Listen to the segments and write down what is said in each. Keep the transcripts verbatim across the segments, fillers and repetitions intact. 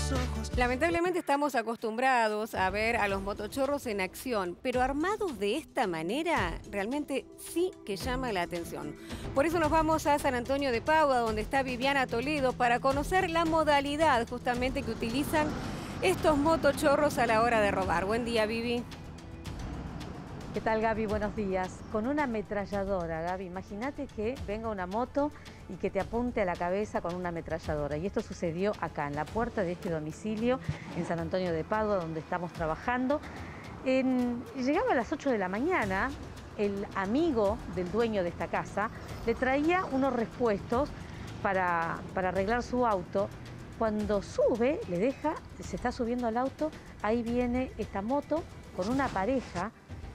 tus ojos. Lamentablemente estamos acostumbrados a ver a los motochorros en acción, pero armados de esta manera realmente sí que llama la atención. Por eso nos vamos a San Antonio de Padua, donde está Viviana Toledo, para conocer la modalidad justamente que utilizan estos motochorros a la hora de robar. Buen día, Vivi. ¿Qué tal, Gaby? Buenos días. Con una ametralladora, Gaby. Imagínate que venga una moto y que te apunte a la cabeza con una ametralladora. Y esto sucedió acá, en la puerta de este domicilio, en San Antonio de Padua, donde estamos trabajando. En... Llegaba a las ocho de la mañana, el amigo del dueño de esta casa le traía unos repuestos para, para arreglar su auto. Cuando sube, le deja, se está subiendo al auto, ahí viene esta moto con una pareja.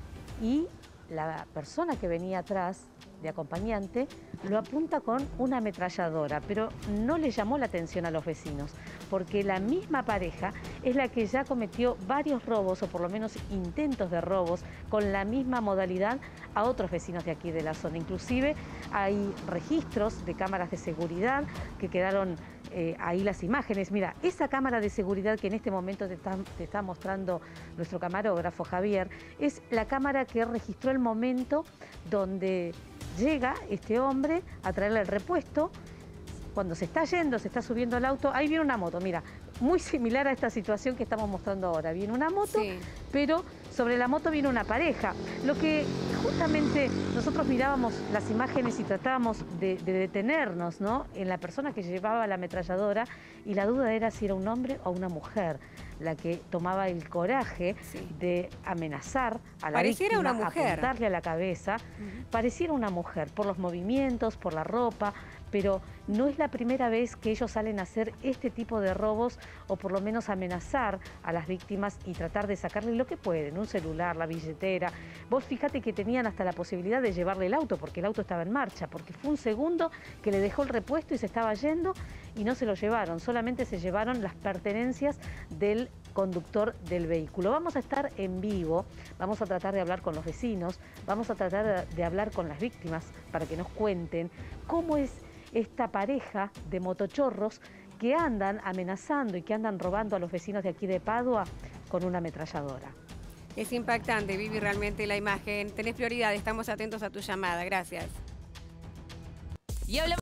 Y la persona que venía atrás, de acompañante, lo apunta con una ametralladora, pero no le llamó la atención a los vecinos, porque la misma pareja es la que ya cometió varios robos, o por lo menos intentos de robos, con la misma modalidad a otros vecinos de aquí de la zona. Inclusive hay registros de cámaras de seguridad que quedaron eh, ahí las imágenes. Mira, esa cámara de seguridad que en este momento te está, te está mostrando nuestro camarógrafo Javier, es la cámara que registró el momento donde llega este hombre a traerle el repuesto. Cuando se está yendo, se está subiendo al auto, ahí viene una moto, mira, muy similar a esta situación que estamos mostrando ahora. Viene una moto, sí, pero sobre la moto viene una pareja. Lo que justamente nosotros mirábamos las imágenes y tratábamos de, de detenernos, ¿no?, en la persona que llevaba la ametralladora, y la duda era si era un hombre o una mujer la que tomaba el coraje, sí, de amenazar a la Pareciera víctima, una mujer. apuntarle a la cabeza. Uh-huh. Pareciera una mujer, por los movimientos, por la ropa, pero no es la primera vez que ellos salen a hacer este tipo de robos, o por lo menos amenazar a las víctimas y tratar de sacarle lo que pueden, un celular, la billetera. Vos fíjate que tenían hasta la posibilidad de llevarle el auto, porque el auto estaba en marcha, porque fue un segundo que le dejó el repuesto y se estaba yendo y no se lo llevaron, solamente se llevaron las pertenencias del conductor del vehículo. Vamos a estar en vivo, vamos a tratar de hablar con los vecinos, vamos a tratar de hablar con las víctimas para que nos cuenten cómo es esta pareja de motochorros que andan amenazando y que andan robando a los vecinos de aquí de Padua con una ametralladora. Es impactante, Vivi, realmente la imagen. Tenés prioridad, estamos atentos a tu llamada. Gracias. Y hablamos